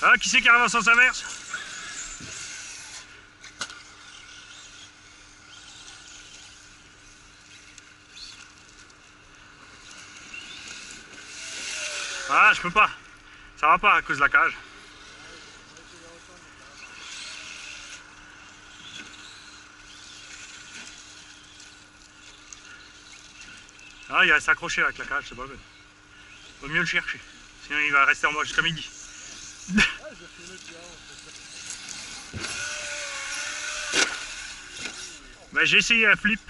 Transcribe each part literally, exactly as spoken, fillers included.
Ah, qui c'est qui arrive en sens inverse? Ah, je peux pas. Ça va pas à cause de la cage. Ah, il reste accroché avec la cage, c'est pas bon. Vaut mieux le chercher. Sinon il va rester en bas jusqu'à midi. Ben, j'ai essayé un flip.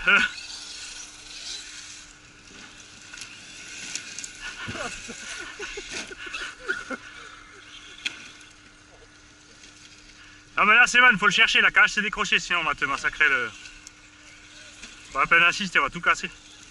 Ah mais là c'est mal, il faut le chercher, la cage s'est décrochée, sinon on va te massacrer le... Pas la peine d'insister, on va tout casser.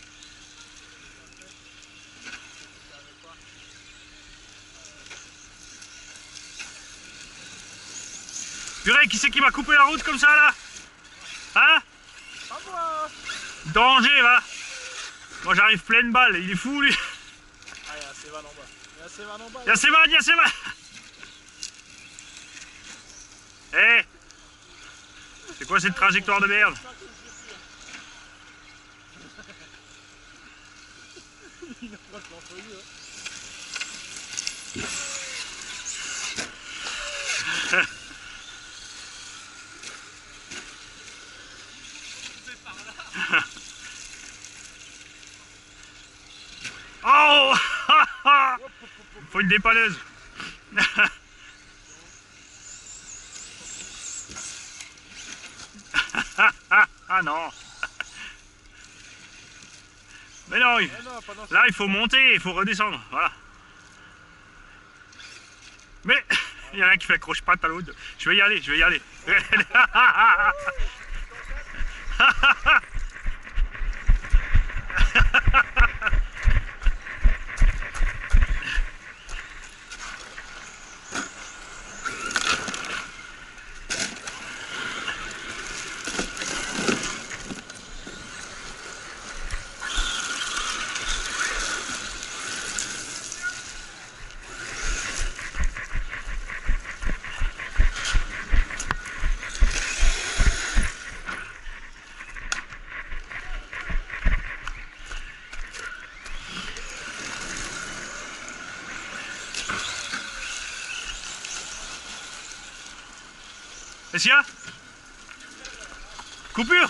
Purée, qui c'est qui m'a coupé la route comme ça là? Hein? Pas moi. Danger va. Moi j'arrive pleine balle, il est fou lui. Ah, il y a Sévan en bas. Il y a Sévan en bas. Y'a Sévan, y'a Sévan. Eh hey, c'est quoi cette trajectoire de merde? Il a pas de l'enfoiré, hein. Oh. Il faut une dépanneuse. Ah non. Mais non, il... là il faut monter, il faut redescendre, voilà. Mais il y en a un qui fait accroche-patte à l'autre. Je vais y aller, je vais y aller. Est-ce qu'il y a coupure?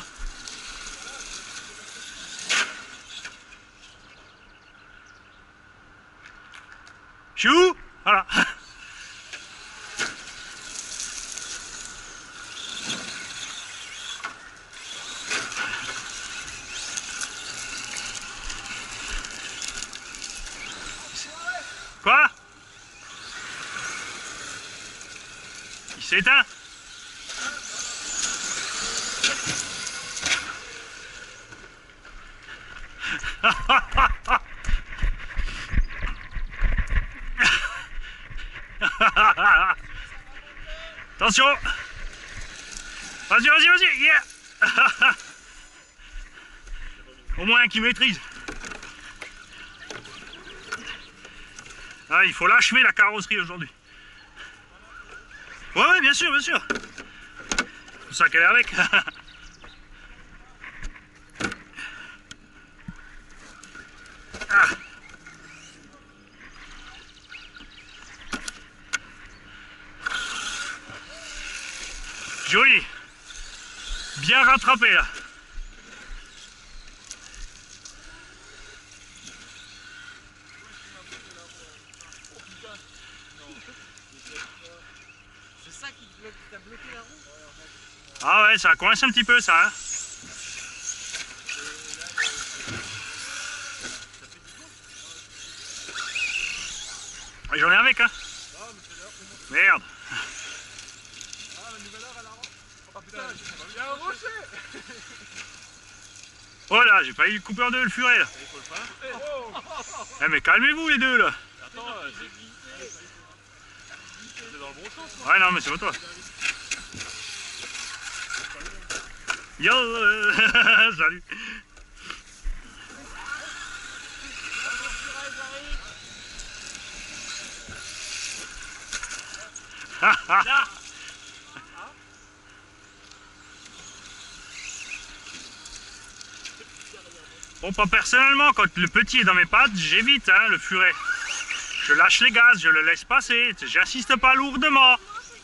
Je suis où? Voilà. Quoi? Il s'est éteint? Attention. Vas-y, vas-y, vas-y. Yeah. Au moins un qui maîtrise. Ah, il faut l'achever la carrosserie aujourd'hui. Ouais, ouais, bien sûr, bien sûr. C'est pour ça qu'elle est avec. Ah. Joli. Bien rattrapé là. C'est ça qui t'a bloqué la roue? Ah ouais, ça coince un petit peu ça. Hein. J'en ai avec hein. Merde. Ah, la nouvelle heure, elle a rentré. Oh putain, il y a un rocher. Oh là, j'ai failli couper en deux le furet là. Il faut le faire. Oh. Eh mais calmez-vous les deux là. Attends, j'ai glissé. C'est dans le bon sens. Ouais non mais c'est pas toi. Yo euh, salut. Là. Bon, pas personnellement, quand le petit est dans mes pattes, j'évite hein, le furet. Je lâche les gaz, je le laisse passer, j'insiste pas lourdement.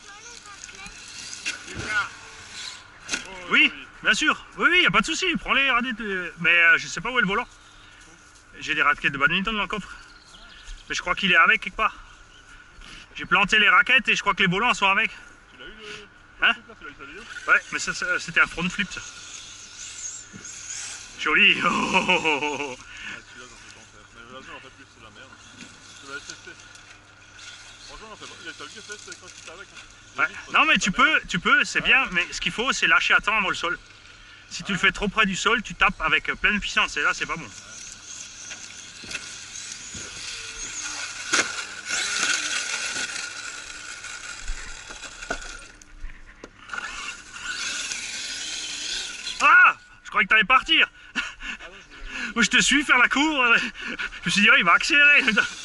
Oui, bien sûr, oui, oui, y a pas de souci, prends les raquettes. Mais euh, je sais pas où est le volant. J'ai des raquettes de badminton dans le coffre. Mais je crois qu'il est avec quelque part. J'ai planté les raquettes et je crois que les volants sont avec. Tu l'as eu le. Hein? Tu l'as eu sur la vidéo? Ouais, mais ça, ça c'était un front flip ça. Joli. Oh, oh, oh, oh. Ah, celui-là, j'en fais pas en faire. Mais vas-y, on en fait plus, c'est de la merde. Je vais la tester. Franchement, j'en fais pas. Il a t'as vu le test quand tu étais avec? Ouais. Non, mais tu peux, tu peux, c'est bien, mais ce qu'il faut, c'est lâcher à temps avant le sol. Si tu le fais trop près du sol, tu tapes avec pleine puissance et là, c'est pas bon. Ah! Je croyais que t'allais partir. Moi, je te suis faire la cour. Je me suis dit, oh, il va accélérer.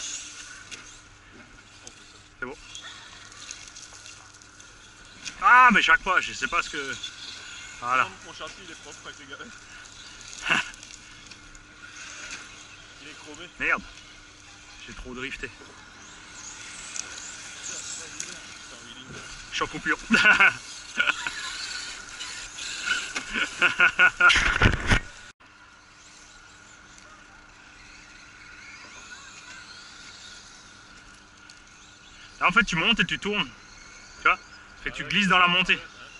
C'est bon. Ah, mais chaque fois, je sais pas ce que... Voilà. Mon châssis, il est propre avec les gars. Il est chromé. Merde. J'ai trop drifté. Je suis en coupure. Là, en fait, tu montes et tu tournes. Tu vois? Fait que tu glisses dans la montée.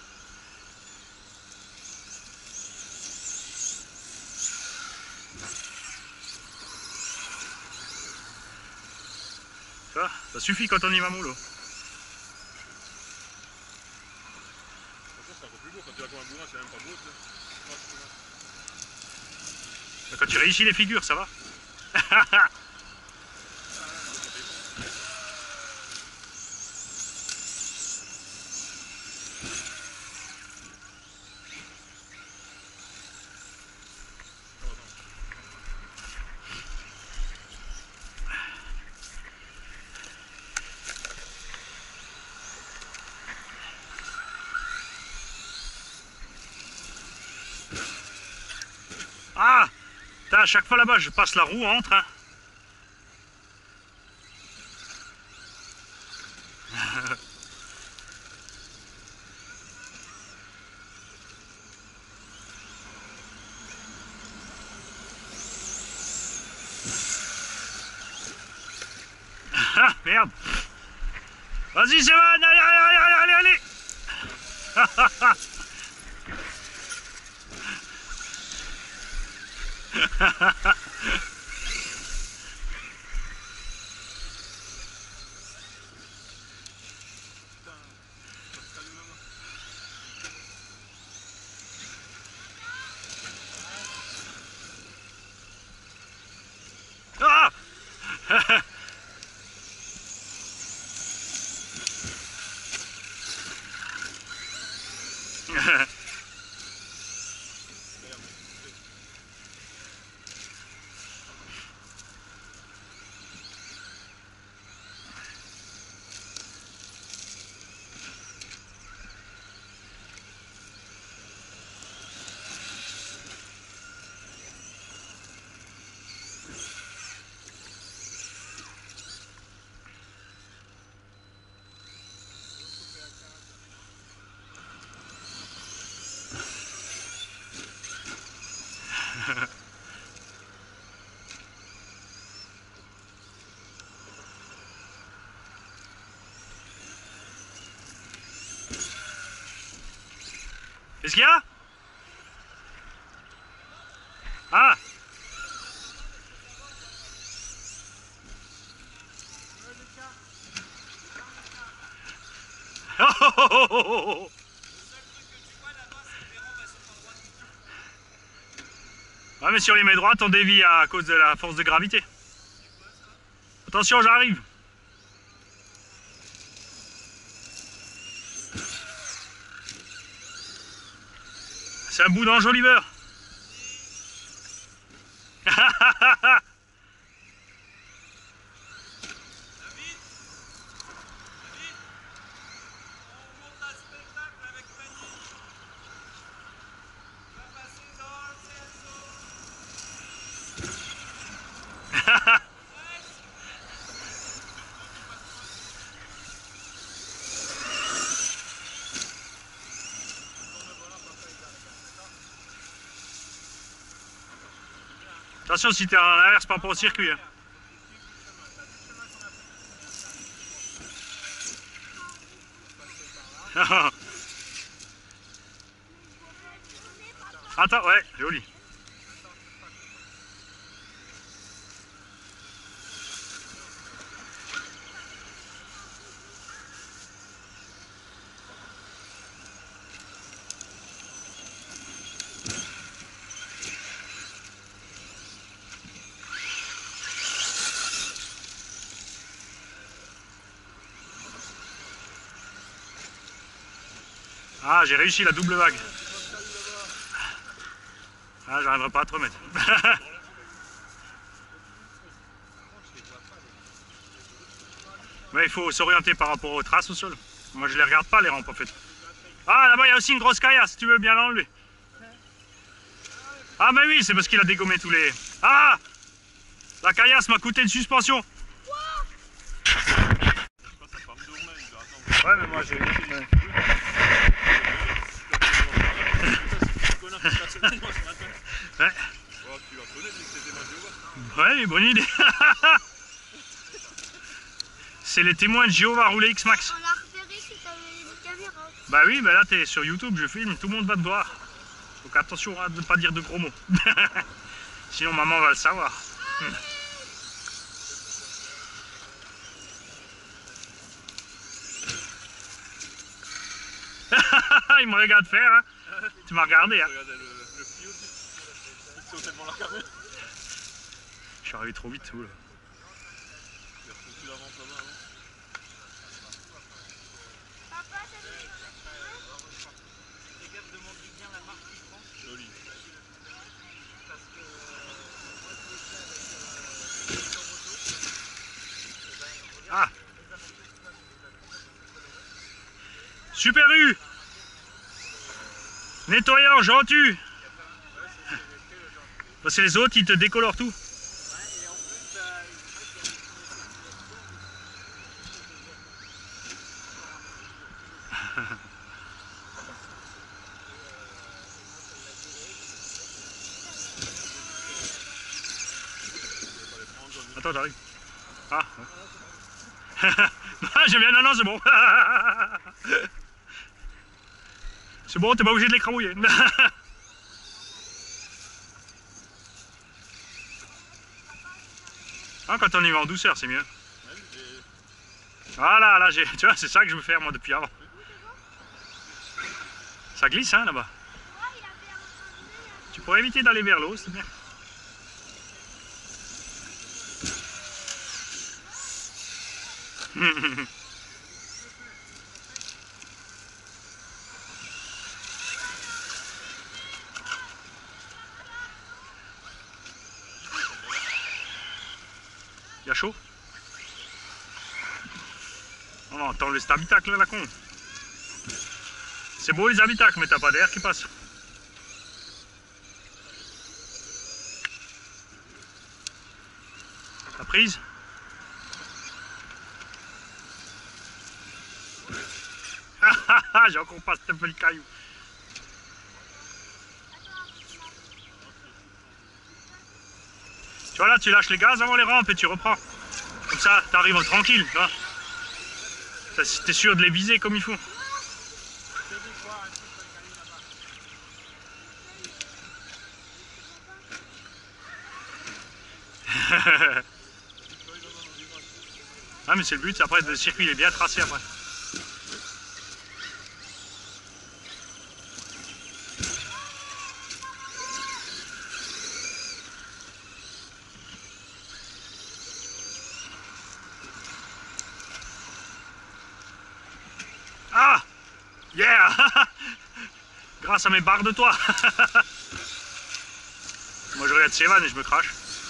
Tu vois? Ça suffit quand on y va mollo. C'est un peu plus beau quand tu vas comme un bourrin, c'est même pas beau. Quand tu réussis les figures, ça va. Ah! À chaque fois là-bas, je passe la roue entre. Hein. Ah, merde! Vas-y, Sévan, allez, allez, allez, allez, allez! Ah! Qu'est-ce qu'il y a? Ah! Oh, oh, oh, oh, oh. Ouais, mais si on les met droite, on dévie à cause de la force de gravité. Attention, j'arrive. C'est un bout d'enjoliveur. Attention si t'es en inverse par rapport au circuit. Hein. Attends, ouais, joli. Ah, j'ai réussi la double vague. Ah, j'arriverai pas à te remettre. Mais il faut s'orienter par rapport aux traces au sol. Moi, je les regarde pas, les rampes, en fait. Ah, là-bas, il y a aussi une grosse caillasse, si tu veux bien l'enlever. Ah, mais oui, c'est parce qu'il a dégommé tous les... Ah! La caillasse m'a coûté une suspension. Ouais, mais moi, j'ai... Ouais. Ouais. Ouais, bonne idée. C'est les témoins de Jéhovah rouler X-Max. On l'a repéré si t'avais des caméras. Bah oui, bah là t'es sur YouTube, je filme, tout le monde va te voir. Donc attention à ne pas dire de gros mots. Sinon maman va le savoir. Hmm. Il me regarde faire, hein. Tu m'as regardé, hein. Je suis arrivé trop vite, oula. Papa, t'as vu? Fais gaffe, demande-lui bien la marque qu'il prend. Joli. Parce que euh, moi je l'ai fait avec euh, moto. Ah. Super U. Nettoyant, gentil. Parce que les autres, ils te décolorent tout. Attends, j'arrive. Ah, ouais. Ah, j'aime bien, non, non, c'est bon. C'est bon, t'es pas obligé de l'écrabouiller. Ah, quand on y va en douceur, c'est mieux. Voilà, là, j'ai, tu vois, c'est ça que je veux faire moi depuis avant. Ça glisse, hein, là-bas. Tu pourrais éviter d'aller vers l'eau, c'est bien. Il y a chaud? Oh non, attends, cet habitacle là, la con. C'est beau les habitacles, mais t'as pas d'air qui passe. La prise? J'ai encore pas ce peu le caillou. Tu vois là, tu lâches les gaz avant les rampes et tu reprends. Comme ça, tu arrives tranquille, tu vois. T'es sûr de les viser comme il faut. Ah mais c'est le but, après le circuit il est bien tracé après. Ah! Yeah! Grâce à mes barres de toit. Moi je regarde Sévan et je me crache.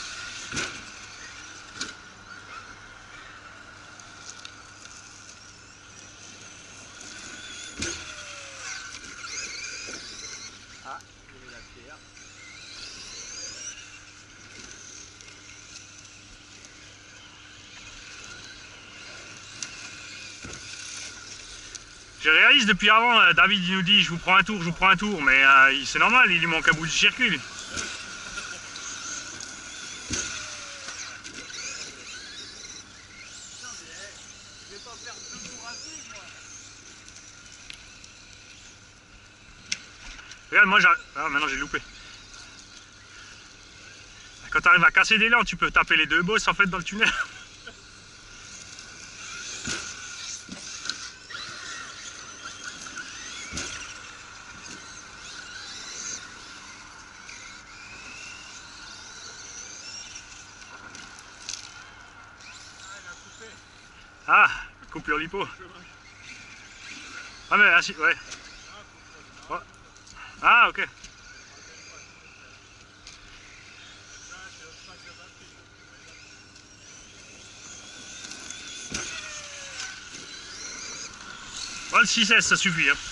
Ah, il est la pierre. Je réalise depuis avant, euh, David il nous dit je vous prends un tour, je vous prends un tour, mais euh, c'est normal, il lui manque un bout du circuit lui. dois faire deux jours à vivre, moi. Regarde, moi j'ai... Ah, maintenant j'ai loupé. Quand tu arrives à casser des lampes, tu peux taper les deux bosses en fait dans le tunnel. Ah, coupure lipo. Ah mais ah, si, ouais. Oh. Ah ok. Bon, le six S ça suffit. Hein.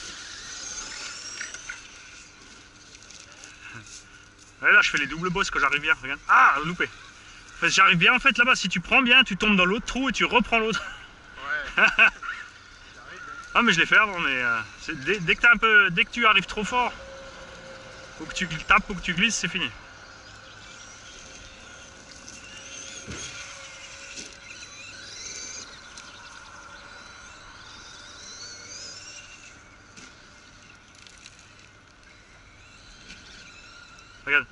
Ouais, là je fais les doubles bosses quand j'arrive bien, regarde. Ah, loupé. Enfin, j'arrive bien en fait là-bas, si tu prends bien, tu tombes dans l'autre trou et tu reprends l'autre. Ouais. Ah mais je l'ai fait avant, mais euh, dès, dès, que un peu, dès que tu arrives trop fort, faut que tu tapes, faut que tu glisses, c'est fini. Regarde.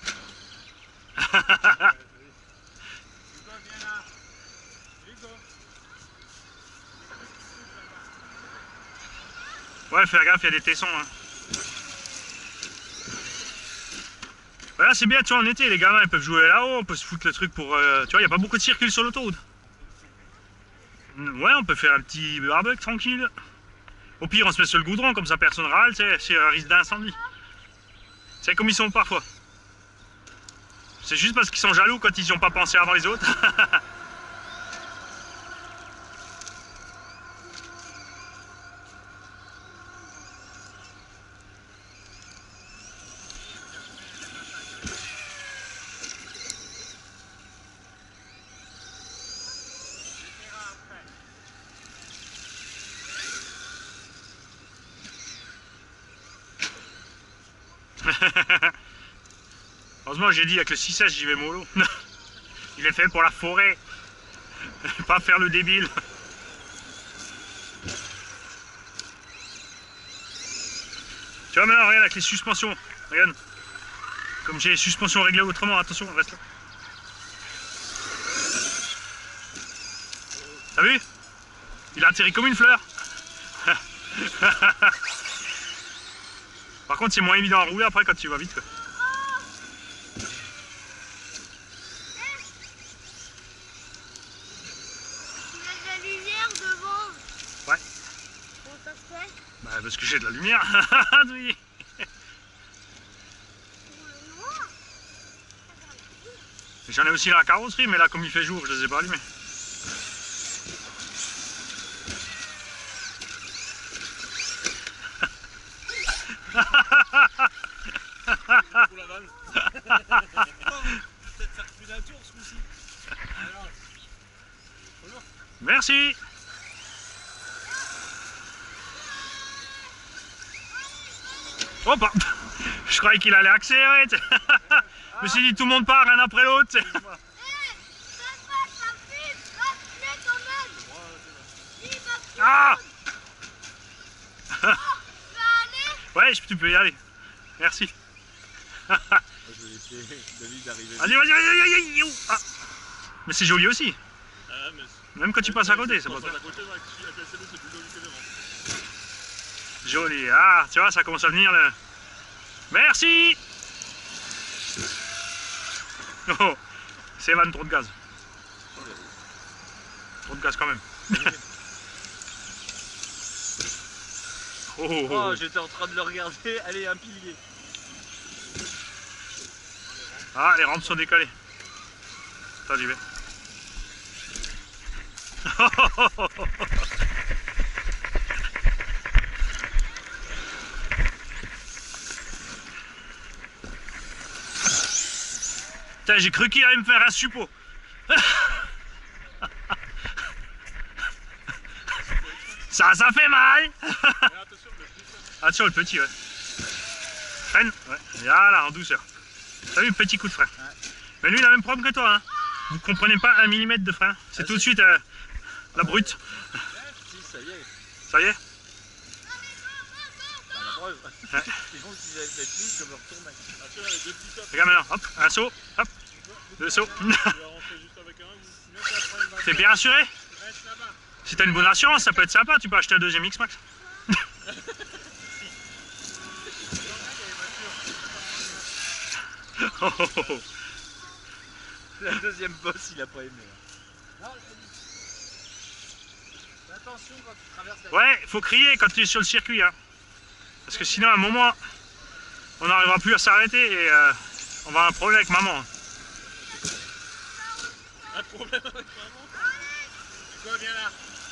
Ouais, faire gaffe, il y a des tessons. Hein. Voilà, c'est bien, tu vois, en été, les gamins ils peuvent jouer là-haut, on peut se foutre le truc pour. Euh, tu vois, il n'y a pas beaucoup de circuits sur l'autoroute. Ouais, on peut faire un petit barbecue tranquille. Au pire, on se met sur le goudron, comme ça personne râle, c'est un risque d'incendie. C'est comme ils sont parfois. C'est juste parce qu'ils sont jaloux quand ils n'y ont pas pensé avant les autres. Heureusement j'ai dit avec le six S j'y vais mollo. Il est fait pour la forêt. Pas faire le débile. Tu vois maintenant regarde avec les suspensions. Regarde. Comme j'ai les suspensions réglées autrement, attention, reste là. T'as vu? Il a atterri comme une fleur. Par contre c'est moins évident à rouler après quand tu vas vite quoi. Ouais. Comment ça se fait? Bah parce que j'ai de la lumière. Oui. J'en ai aussi dans la carrosserie, mais là comme il fait jour, je les ai pas allumés. Pour la vanne. Peut-être faire plus d'un tour ce coup-ci. Alors. Bonjour. Merci. Oh pardon. Je croyais qu'il allait accélérer. Je me suis dit tout le monde part un après l'autre. Ah. Ouais, tu peux y aller. Merci. Je vais laisser David arriver. Allez, vas-y, vas-y, vas-y, vas-y. Ah. Mais c'est joli aussi. Ah, mais Même quand tu passes à côté, c'est pas ça. ça. À côté, avec la C B, c'est plus joli que devant. Joli. Ah, tu vois, ça commence à venir le. Merci. Oh, c'est Evan, trop de gaz. Trop de gaz quand même. Oh, oh, Oh, oh. j'étais en train de le regarder. Allez, un pilier. Ah, les rampes sont décalées. Attends, j'y vais. Putain, j'ai cru qu'il allait me faire un suppôt. Ça, ça fait mal. Attention, le petit, ouais. Freine, ouais. Voilà, en douceur. T'as vu, petit coup de frein. Mais lui, il a le même problème que toi. Hein. Vous comprenez pas un millimètre de frein. C'est tout de suite euh, la brute. ça y est. Ça y est? Bah, la preuve. Ouais. Sinon, si j'avais fait plus, je me retournais. Ah, tu vois, les deux petits sacs. Regarde maintenant, hop, un saut, hop, deux sauts. Tu vas rentrer juste avec un ou... T'es bien assuré? Reste là-bas. Si t'as une bonne assurance, ça peut être sympa, tu peux acheter un deuxième X-Max. Oh, oh, oh, oh. La deuxième bosse, il a pas aimé. Non, fais attention quand tu traverses la... Ouais, faut crier quand tu es sur le circuit, hein. Parce que sinon, à un moment, on n'arrivera plus à s'arrêter et euh, on va avoir un problème avec maman. Un problème avec maman? C'est quoi, viens là.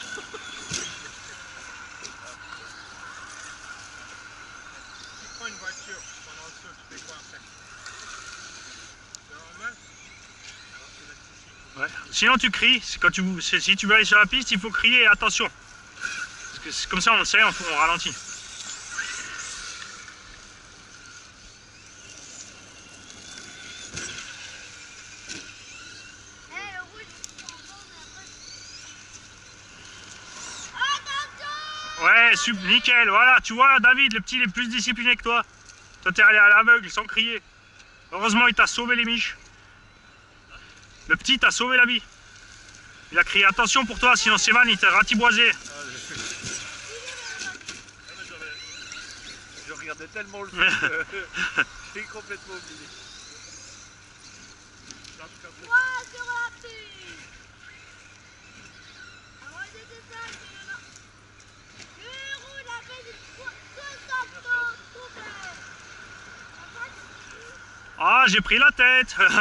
Tu prends une voiture pendant le saut, tu fais quoi après? C'est normal? Alors tu restes ici. Ouais. Sinon, tu cries. C'est Quand tu, c'est- si tu veux aller sur la piste, il faut crier attention. Parce que c'est comme ça, on le sait, on, on ralentit. Eh, le rouge, c'est en bas, mais après- Attention! Ouais, sub, nickel, voilà, tu vois, David, le petit, il est plus discipliné que toi. Toi, t'es allé à l'aveugle sans crier. Heureusement, il t'a sauvé les miches. Le petit t'a sauvé la vie. Il a crié attention pour toi, sinon Sévan, il t'a ratiboisé. Je regardais tellement le film que j'ai complètement oublié. Moi, sur la piste! Arrêtez de ça, c'est le... Je roule avec soixante ans, super! Ah, j'ai pris la tête. Je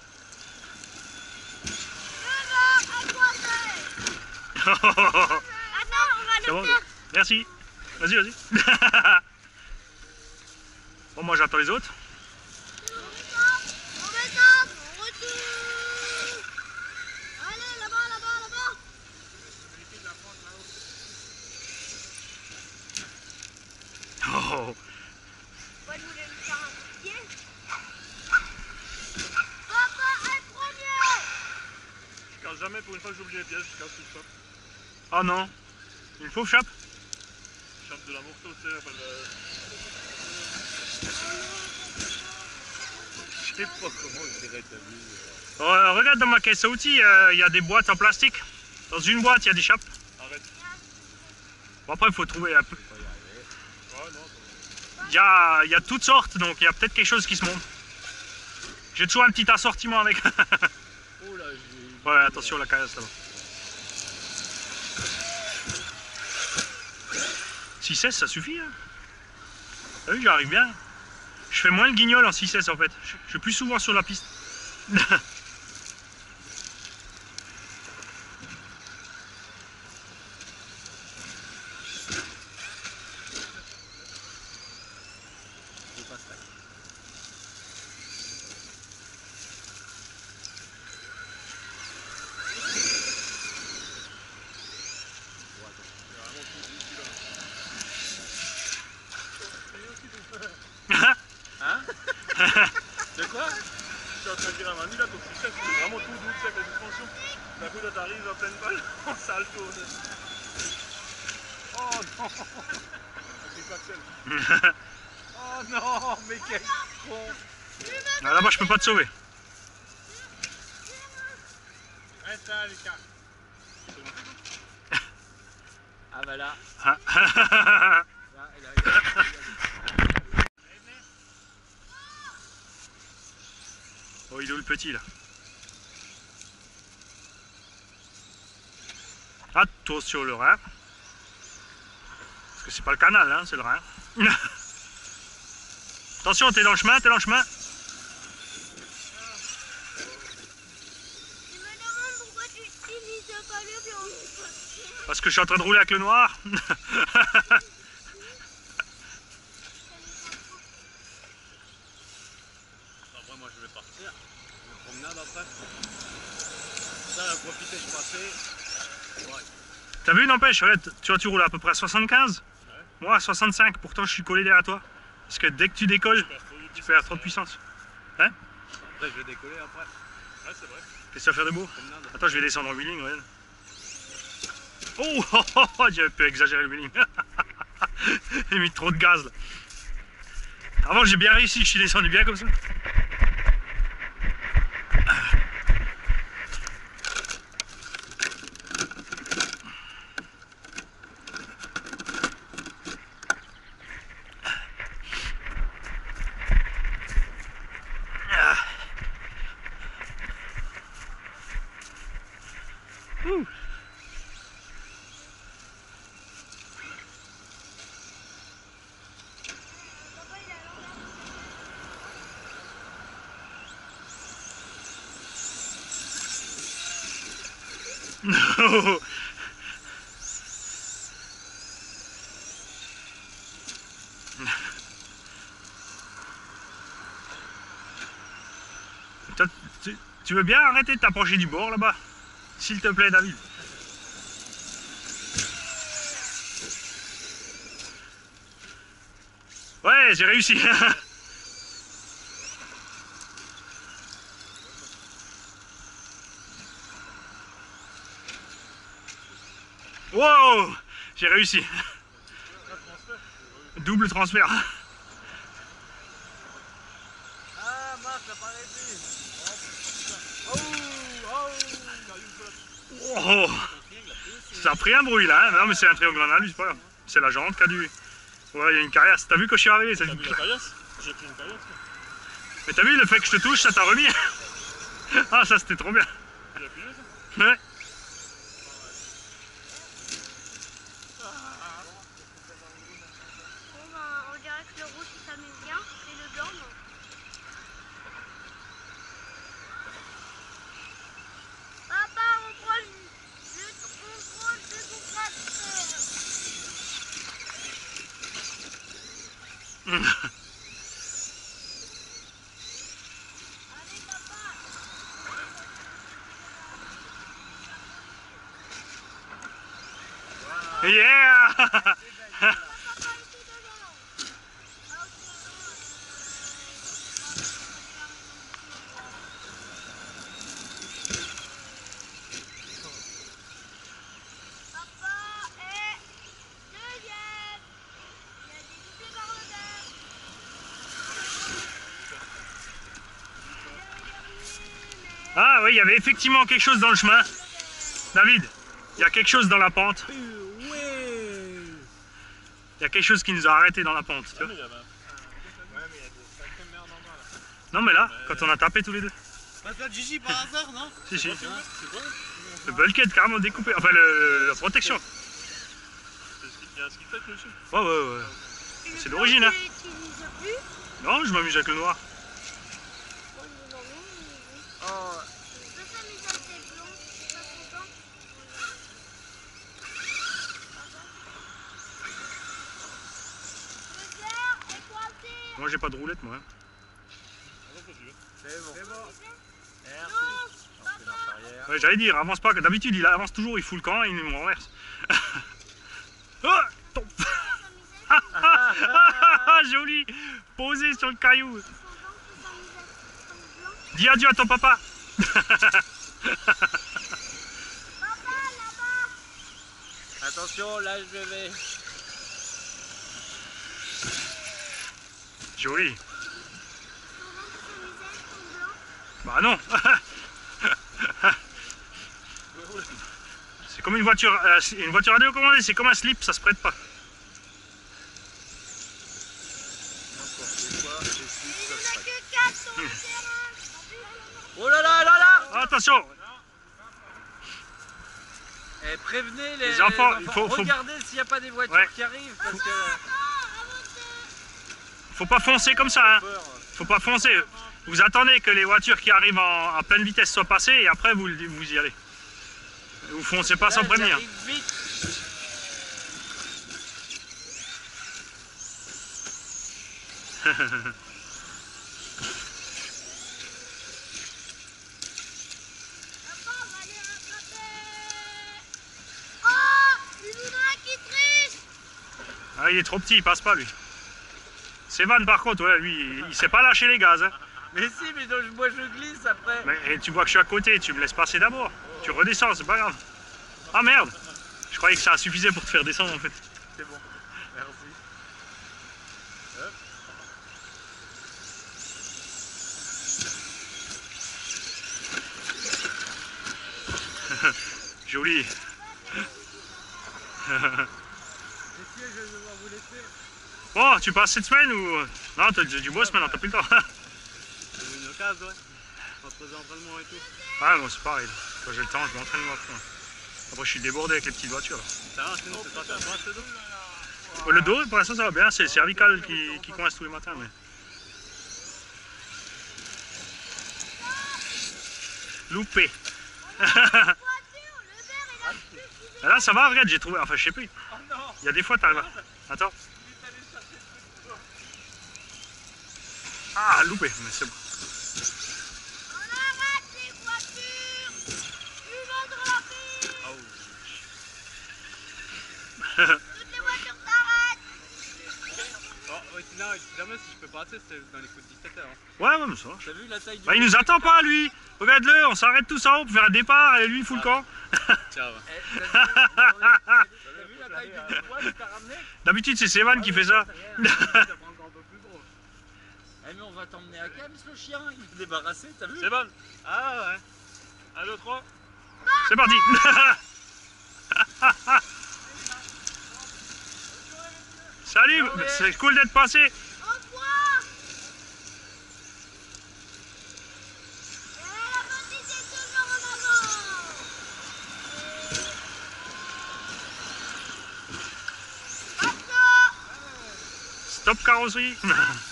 vais à toi, Attends, on va C'est le bon. faire! Merci. Vas-y, vas-y. Bon, moi, j'attends les autres. On redescend, on retourne! Allez, là-bas, là-bas, là-bas! Oh. Moi, je voulais me faire un pied. Papa est premier! Je casse jamais, pour une fois que j'oublie les pièges, je casse tout ça. Oh non. Une fausse chape. Chape de la morceau, tu sais, enfin le... Je sais pas comment je dirais ta vie. Oh, regarde dans ma caisse à outils, euh, il y a des boîtes en plastique. Dans une boîte, il y a des chapes. Arrête. Bon, après, il faut trouver un peu. Ouais, non, attends. Il y a, il y a toutes sortes, donc il y a peut-être quelque chose qui se monte. J'ai toujours un petit assortiment avec. Oh là, j'ai... Ouais, attention, la caillasse là-bas. six seize, ça suffit. Hein. T'as vu, j'arrive bien. Je fais moins le guignol en six seize en fait. Je je suis plus souvent sur la piste. Je passe là. Hein? De quoi? Je suis en train de dire à Manu, là, ton système, c'est vraiment tout doux, tu sais, avec la suspension. D'un coup, là, t'arrives à pleine balle, en salto. Oh non! Avec les axels. Oh non, mais quel con! Ah, là-bas, je peux pas te sauver. Reste là, Lucas. Ah bah là, Ah. là, il a regardé. Oh, il est où le petit là? Attention le Rhin. Parce que c'est pas le canal, hein, c'est le Rhin. Attention, t'es dans le chemin, t'es dans le chemin. Je me demande pourquoi tu utilises pas le blanc. Parce que je suis en train de rouler avec le noir. Après, moi je vais partir. Je vais promenade après. Ça, on a profité, je passais. Ouais. T'as vu, n'empêche, regarde, tu vois, tu roules à peu près à soixante-quinze. Ouais. Moi à soixante-cinq, pourtant je suis collé derrière toi. Parce que dès que tu décolles, tu perds trop de puissance. Après, je vais décoller après. Ouais, c'est vrai. Qu'est-ce que tu vas faire de beau? Promenade. Attends, je vais descendre en wheeling, regarde. Oh, oh, oh, oh, j'avais pu exagérer le feeling. J'ai mis trop de gaz là. Avant j'ai bien réussi, je suis descendu bien comme ça. Ouh. Non. Toi, tu, tu veux bien arrêter de t'approcher du bord là-bas? S'il te plaît, David. Ouais, j'ai réussi. Wow, j'ai réussi. Double transfert. Ah, Marc, t'as pas arrêté. Oh, oh, Oh, ça a pris un bruit là, hein. Non mais c'est un triangle en alu, c'est pas grave. C'est la jante qui a dû... Ouais, il y a une carrière. T'as vu quand je suis arrivé ça... T'as mis la caillasse? J'ai pris une caillasse. Mais t'as vu le fait que je te touche, ça t'a remis? Ah ça c'était trop bien. Tu l'as pilé ça? Ouais. Bon, ben, on dirait que le rouge il s'amuse bien et le blanc non. Papa, on prend le, le, on prend le deux Allez papa. Yeah. Papa ici dedans. Ah, ok, papa est deuxième. Il y a des doublés par le vert. Ah oui, il y avait effectivement quelque chose dans le chemin. David, il y a quelque chose dans la pente. Il y a quelque chose qui nous a arrêtés dans la pente. Tu vois. Ouais, mais il y avait un... Ouais, mais il y a des sacrées merdes en bas là. Non mais là, quand on a tapé tous les deux. Pas de Gigi par hasard, non? Si, si. C'est quoi? Le bulkhead carrément découpé. Enfin, le, la protection. Il y a un ski tech dessus. Ouais, ouais, ouais. Le C'est blanc, d'origine, hein. tu l'utilises plus. Non, je m'amuse avec le noir. Bon, il est dans l'eau, Oh, on peut s'amuser avec les blancs, c'est pas content. Le vert est coincé. Moi, j'ai pas de roulette, moi. hein. Attends, toi, tu veux. c'est bon. Non, On fait marche arrière. Ouais, j'allais dire, avance pas. D'habitude, il avance toujours, il fout le camp et il nous renverse. Oh, tombe. Ah, ah, ah, joli. Posé sur le caillou. ils sont blancs qui s'amusent comme blanc. Dis adieu à ton papa. Papa, là-bas. Attention, là je vais. Joli. Ils sont blancs qui s'amusaient comme blanc. Bah non. C'est comme une voiture, euh, une voiture radiocommandée, c'est comme un slip, ça se prête pas. Il n'y en a que quatre sur le terrain. Oh là là là là. Attention. Eh, prévenez les, Les enfants, il faut- faut- regardez s'il n'y a pas des voitures Ouais. qui arrivent parce que Faut pas foncer comme ça, hein. peur. Faut pas foncer. Vous attendez que les voitures qui arrivent en, à pleine vitesse soient passées et après vous, vous y allez. Vous foncez pas sans Là, prévenir. j'arrive vite. Papa, on va les rattraper. Oh, il voudra qu'il triche. Ah, il est trop petit, il passe pas lui. Sévan par contre, ouais, lui, il, il sait pas lâcher les gaz. Hein. Mais si, mais donc, moi je glisse après. Mais et tu vois que je suis à côté, tu me laisses passer d'abord. Tu redescends, c'est pas grave. Ah merde. Je croyais que ça suffisait pour te faire descendre en fait. C'est bon. Merci. Hop. Joli. Messieurs, je vais devoir vous laisser. Bon, tu passes cette semaine ou... Non, t'as du bois semaine, t'as plus le temps. C'est une occasion, ouais. Entre les entraînements et tout. Ah, moi c'est pareil. Quand j'ai le temps, je m'entraîne moi. Après, je suis débordé avec les petites voitures. Ça va, sinon c'est pas ça, ça le dos. Oh, le dos, pour l'instant, ça va bien. C'est le cervical qui, qui coince tous les matins. Mais... Loupé. Là, ça va, regarde, j'ai trouvé. Enfin, je sais plus. Il y a des fois, t'arrives. Attends. Ah, loupé, mais c'est bon. On arrête les voitures. Tu vas dans la piste. Toutes les voitures s'arrêtent. Oh, ouais, sinon, jamais si je peux passer, c'est dans les coups de dix-sept heures. Ouais, ouais, mais ça va. T'as vu la taille du... Bah, il nous attend pas, lui. Regarde-le, on s'arrête tous en haut pour faire un départ et lui, il fout le camp. Ciao. T'as vu la taille du poids que t'as ramené? D'habitude, c'est Sévan qui fait ça. Eh mais on va t'emmener à Kems le chien, il est débarrassé, t'as vu? C'est bon. Ah ouais. un, deux, trois. C'est parti. Salut, c'est cool d'être passé. Au revoir. Et la petite est toujours en avant. Maintenant, Stop carrosserie. on a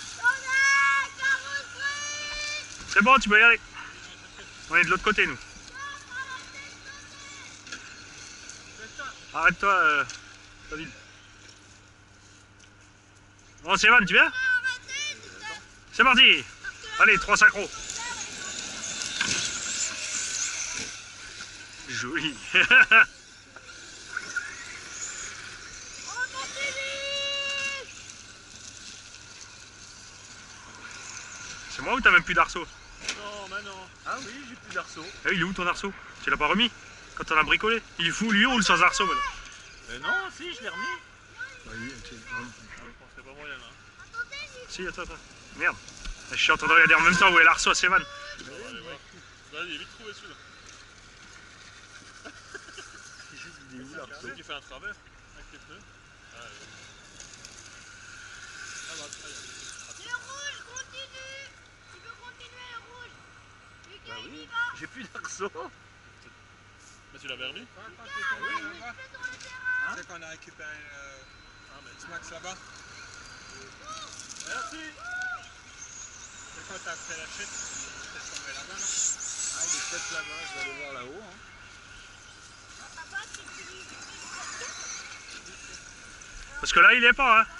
carrosserie. C'est bon, tu peux y aller. On est de l'autre côté, nous. Arrête-toi, euh, David. Bon, Sévan, tu viens? C'est parti. Allez, trois synchros. Joli. On continue. C'est moi ou t'as même plus d'arceau? Non, mais non. Ah oui, j'ai plus d'arceau. Ah, il est où ton arceau? Tu l'as pas remis? Quand on a bricolé? Il est fou, lui, roule sans arceau. Voilà. Mais non, si, je l'ai remis. Bah, oui, tu- Je pense qu'il n'y a pas moyen là. Si, attends, attends. Merde. Je suis en train de regarder en même temps où est l'arceau à Sévan. On va aller voir. Là, il est vite trouvé celui-là. Il est où C'est l'arceau? celui qui fait un travers avec les pneus. Ah, ouais. Ah, bah, ah, Le rouge continue. Tu peux continuer le rouge. Lucas, Bah il oui. y va. J'ai plus d'arceau. mais tu l'avais remis? Quand t'es Ah, tombé oui, là-bas, je fais sur le terrain. tu sais qu'on a récupéré euh, Ah, mais un Max là-bas. merci. C'est quand t'as fait la chute, t'es tombé là-bas, là. Ah, il est peut-être là-bas, je vais aller voir là-haut. Hein. Papa, tu utilises. Parce que là, il est pas, hein.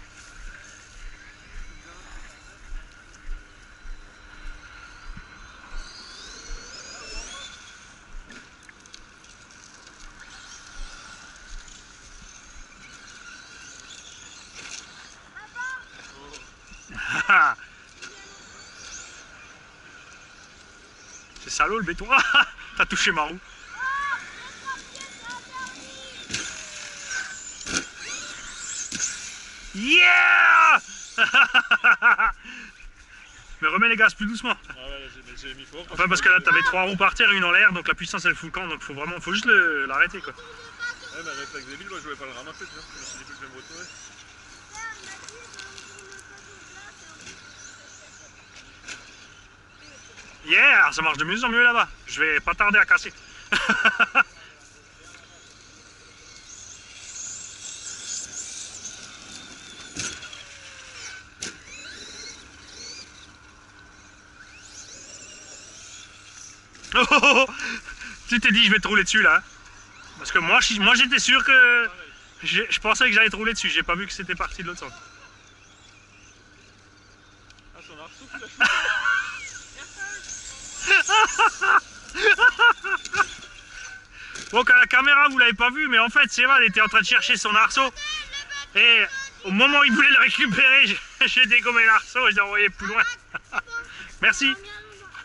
C'est salaud le béton. T'as touché ma roue. Yeah. Mais remets les gaz plus doucement. Ah ouais, là, j'ai- mais j'ai mis fort. Enfin parce que là t'avais trois roues par terre, une en l'air, donc la puissance elle fout le camp, donc faut vraiment, faut juste le- l'arrêter quoi. Ouais, mais réflexe débile, moi je voulais pas le ramasser, tu vois. Je me suis dit que je vais me retrouver. Yeah, ça marche de mieux en mieux là-bas. Je vais pas tarder à casser. Oh, oh, oh. Tu t'es dit je vais te rouler dessus là. Hein. Parce que moi, je- moi j'étais sûr que... Je, je pensais que j'allais te rouler dessus, j'ai pas vu que c'était parti de l'autre sens. Ah, son arceau, tu l'as chopé. Bon, qu'à la caméra vous l'avez pas vu, mais en fait Sévan était en train de chercher son arceau. Et au moment où il voulait le récupérer, j'ai- j'ai dégommé l'arceau et je l'ai envoyé plus loin. Merci.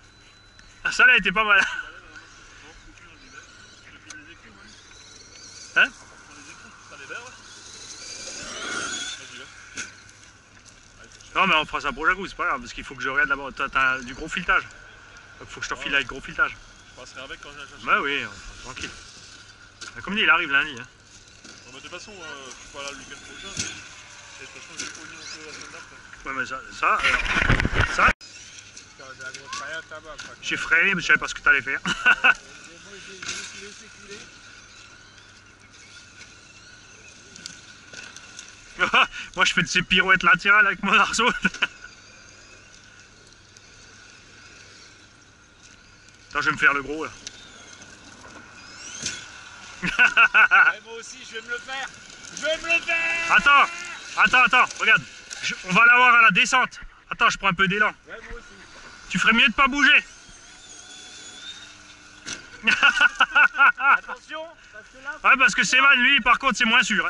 Ah, ça là était pas mal. Dans les écrans, dans les verres là. Vas-y, va. Allez, c'est cher. Non mais on fera ça pour Jacou, c'est pas grave, parce qu'il faut que je regarde d'abord. T'as t'as du gros filetage. Il faut que je te file avec gros filetage. Je passerai avec quand je viens chercher. Bah oui, tranquille. Comme dit, il arrive lundi. Hein. Bon, bah, de toute façon, euh, je suis pas là le week-end prochain. Et de toute façon, je vais pogner un peu la semaine d'après. Ouais mais ça, ça, alors, ça, T'as de la grosse paillette là-bas. quoi. j'ai frayé, mais je savais pas ce que t'allais faire. Et moi, j'ai juste laissé couler. Moi je fais de ces pirouettes latérales avec mon arceau. Attends, je vais me faire le gros là. Ouais, moi aussi, je vais me le faire. Je vais me le faire. Attends, attends, attends, regarde. Je- on va l'avoir à la descente. Attends, je prends un peu d'élan. Ouais, moi aussi. Tu ferais mieux de pas bouger. Attention, parce que là, Ouais, parce que Sévan, lui, par contre, c'est moins sûr. Hein.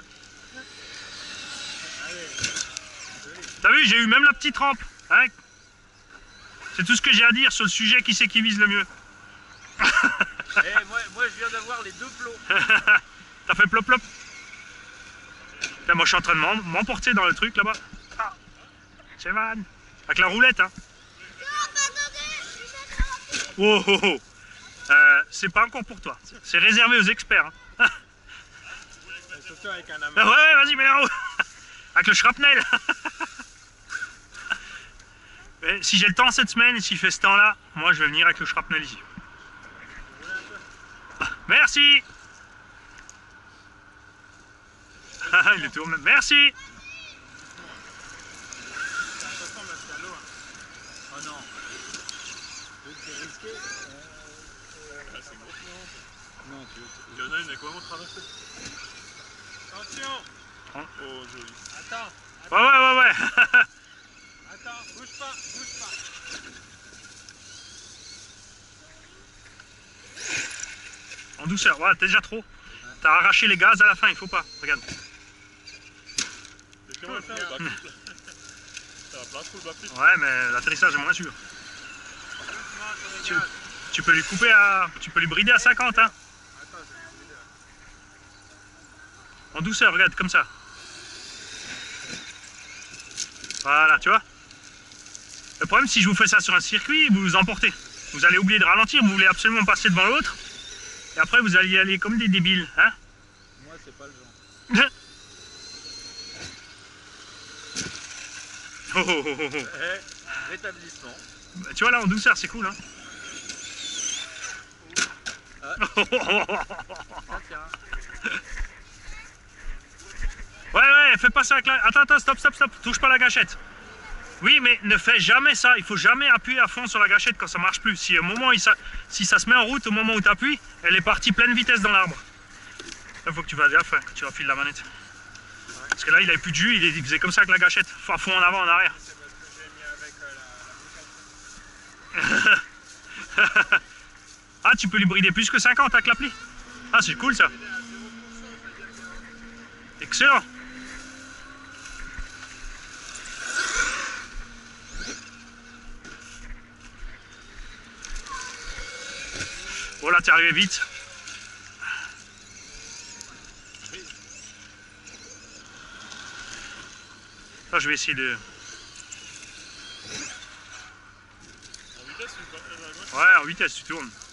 T'as vu, j'ai eu même la petite rampe. Hein. C'est tout ce que j'ai à dire sur le sujet, qui c'est qui vise le mieux. Eh, moi, moi, je viens d'avoir les deux plots. T'as fait plop plop. Putain, moi je suis en train de m'em- m'emporter dans le truc là-bas. Ah. Sévan. Avec la roulette, hein. Oh, oh, oh. Euh, c'est pas encore pour toi. C'est réservé aux experts. Hein. surtout avec un Ah amas. ouais, vas-y, mets la roue. Avec le shrapnel. Mais si j'ai le temps cette semaine et s'il fait ce temps-là, moi je vais venir avec le shrapnel ici. Ah, merci. Il est tourné. Merci. Ça ressemble à ce galop. Hein. Oh non. C'est risqué. Ah, c'est gros. Non, tu veux. Il y en a une, elle est comment traversée? Attention. Oh, joli. Attends. Ouais, ouais, ouais, ouais. Attends. Bouge pas. Bouge pas. En douceur, ouais, t'es déjà trop. T'as arraché les gaz à la fin, il faut pas. Regarde. C'est comment faire le backflip là? C'est la place pour le backflip? Ouais, mais l'atterrissage est moins sûr. Doucement sur les Tu, gaz. tu peux lui couper à. Tu peux lui brider à cinquante, hein. Attends, je vais vous dire. En douceur, regarde, comme ça. Voilà, tu vois. Le problème, si je vous fais ça sur un circuit, vous vous emportez. Vous allez oublier de ralentir, vous voulez absolument passer devant l'autre. Et après, vous allez y aller comme des débiles, hein. Moi, c'est pas le genre. Oh, oh, oh, oh, oh. Eh, rétablissement. Bah, tu vois, là, en douceur, c'est cool, hein. Ah, tiens. Ouais, ouais, fais pas ça avec la... Attends, attends, stop, stop, stop, touche pas la gâchette. Oui, mais ne fais jamais ça. Il faut jamais appuyer à fond sur la gâchette quand ça marche plus. Si, au moment où il ça... si ça se met en route, au moment où tu appuies, elle est partie pleine vitesse dans l'arbre. Il faut que tu fasses gaffe hein, quand tu enfiles la manette. Parce que là, il avait plus de jus, il faisait comme ça avec la gâchette. Faut à fond en avant, en arrière. C'est parce que j'ai mis avec euh, la, la boucane. Ah, tu peux lui brider plus que cinquante avec l'appli. Ah, c'est cool ça. Excellent. Bon, là, t'es arrivé vite. Là, je vais essayer de... En vitesse ou pas? Ouais, en vitesse, tu tournes.